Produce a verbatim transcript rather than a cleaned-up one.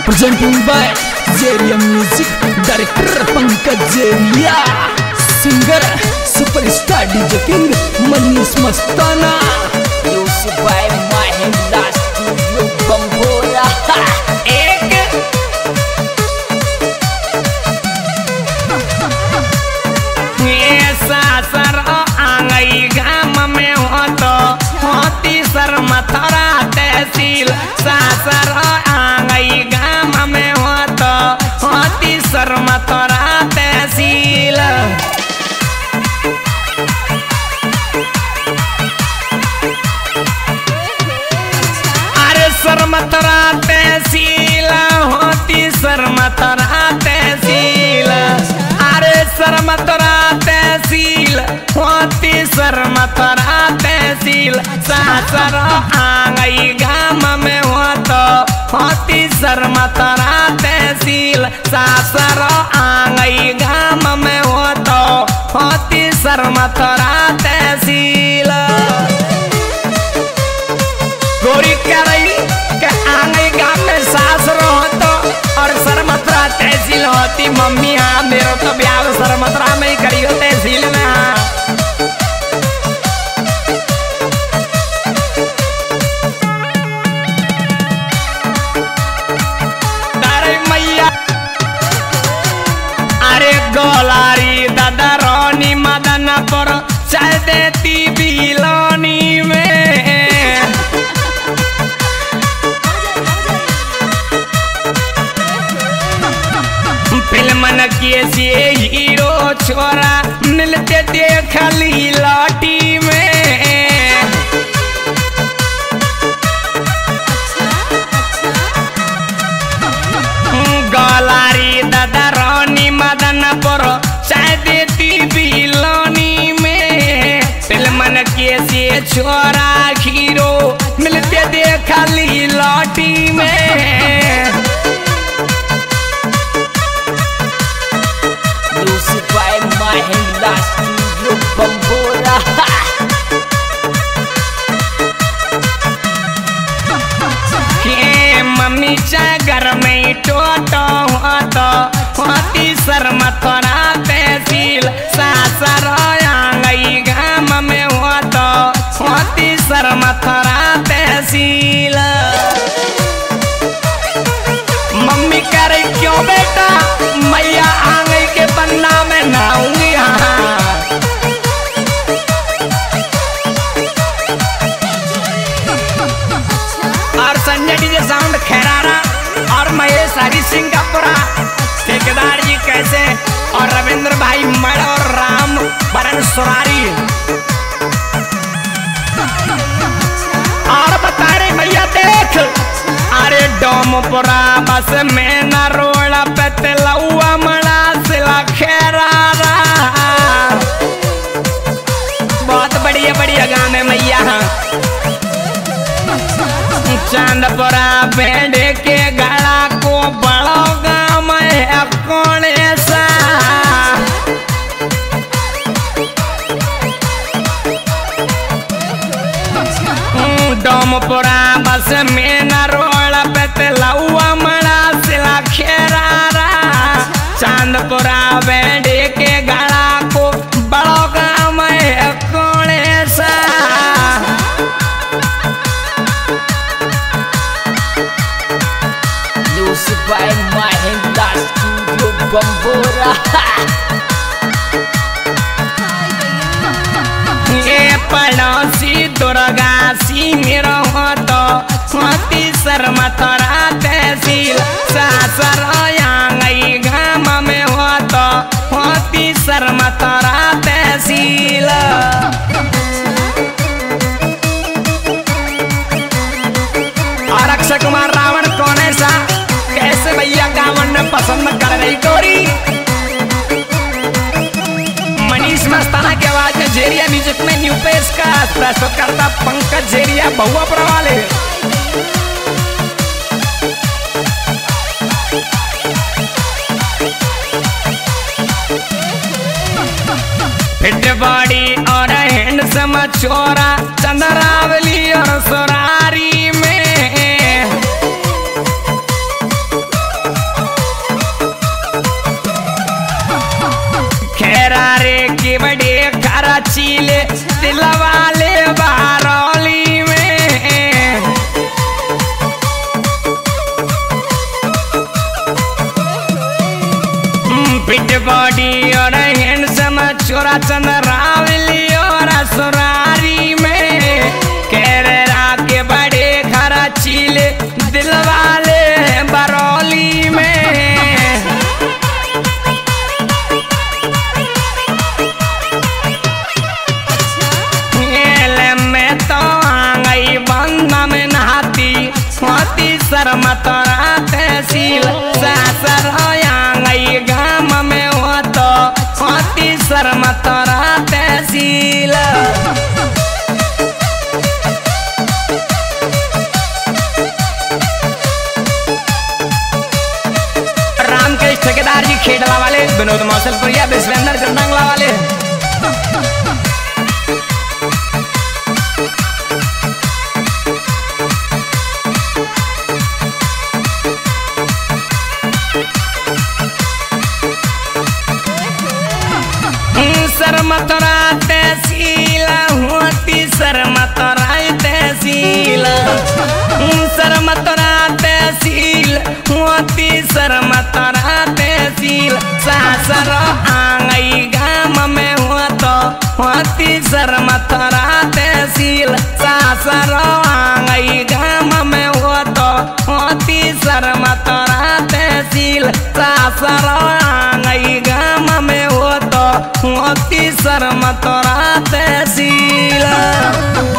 presenting by Zeria Music, director Pankaj Zeria, singer superstar D J King Manish Mastana, music by Mahendra Studio Bambora. एक सासर आंगई गाम में हो तो होती सर मथुरा तहसील। सासर आंगई गाम में हो तो होती सर मथुरा तहसील। अरे सर मथुरा तहसील होती सर मथुरा तहसील। अरे सर मथुरा तहसील होती सर मथुरा तहसील। सासर आंगई गाम में हो तो होती सर मथुरा तहसील। सासर आंगई गाम में हो तो होती सर मथुरा तहसील। गोरी कह रही कि आंगई गाम में सासर हो तो और सर मथुरा तहसील होती। मम्मी हाँ मेरे तो ब्याह सर मथुरा में ही करी हो तहसील में। हाँ तारे मैया अरे गोलारी दादा रोनी मदनपुर चल देती बिलोनी में। फिल्मन के से हीरो छोरा मिलते देख ली लाटी में। गोलारी दादा रोनी मदनपुर चाय देती बिलोनी में। फिल्मन के से छोरा हीरो मिलते देख ली लाटी में। by Mahendra Studio Bambora. के मम्मी चाय घर में टोटो हो तो होती सर मथुरा तहसील। सासर आंगई गाम में हो तो होती सर मथुरा तहसील। मम्मी कह रही क्यों बेटा मैया आंगई के पन्ना में नहाऊंगी। हाँ और संजय जी साउंड खैरारा और महेश हरी सिंह का पूरा ठेकेदार जी कैसे और रविंद्र भाई मड़ और राम बरन सुरारी और बता रहे भैया देख। अरे डोमपुरा बस में न रोड़ा पे तेलुआ मड़ा सिला खैरारा। बहुत बढ़िया बढ़िया गाने मैया। चांदपुरा भेड़े के गला को बड़ो गाँव है कोने सा। डोमपुरा बस में न रोड़ा पे तेलुआ मड़ा सिला खैरारा। चांदपुरा भेड़े के गला को बड़ो गाँव है कोने सा। Music by Mahendra Studio Bambora. ये पड़ोसी दुर्गा सी मेरा हो तो होती सर मथुरा तहसील। सासर आंगई गाम में हो तो होती सर मथुरा तहसील। और अक्षय कुमार रावण कौन ऐसा कैसे भैया गावन में पसंद कर रही गोरी। मनीष मस्ताना की आवाज में जेरिया म्यूजिक में न्यू पेश का प्रस्तुत करता पंकज जेरिया बहुआ प्रवाले। फिट बॉडी और हैंडसम छोरा चंद्रावली और सुरारी में बॉडी और हैंडसम छोरा चंद्रावली और सुरारी में केरला के बड़े घर चीले दिल वाले बरौली में में तो आ गई बंदा में नहाती होती शर्मत तहसील सासर आ गई गाँव में हो तो होती शर्मत तहसील राम के ठेकेदार जी खेडला वाले विनोद मौसलपुरिया विश्वेंद्र चंदंगला वाले शर्मतरा तहसील होती शर्मतरा तहसील शर्मतरा तहसील होती शर्मतरा तहसील सासर आंगई गाँव में हो तो होती शर्मतरा तहसील सासर आंगई गाँव में हो तो होती शर्मतरा तहसील सासर आंगई गाँव में हो तो होती शर्मतरा तहसील।